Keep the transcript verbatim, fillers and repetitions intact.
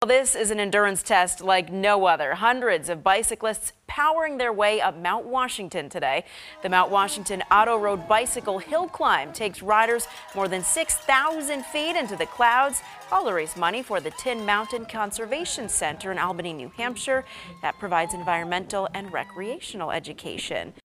This is an endurance test like no other. Hundreds of bicyclists powering their way up Mount Washington today. The Mount Washington Auto Road Bicycle Hill Climb takes riders more than six thousand feet into the clouds, all to raise money for the Tin Mountain Conservation Center in Albany, New Hampshire, that provides environmental and recreational education.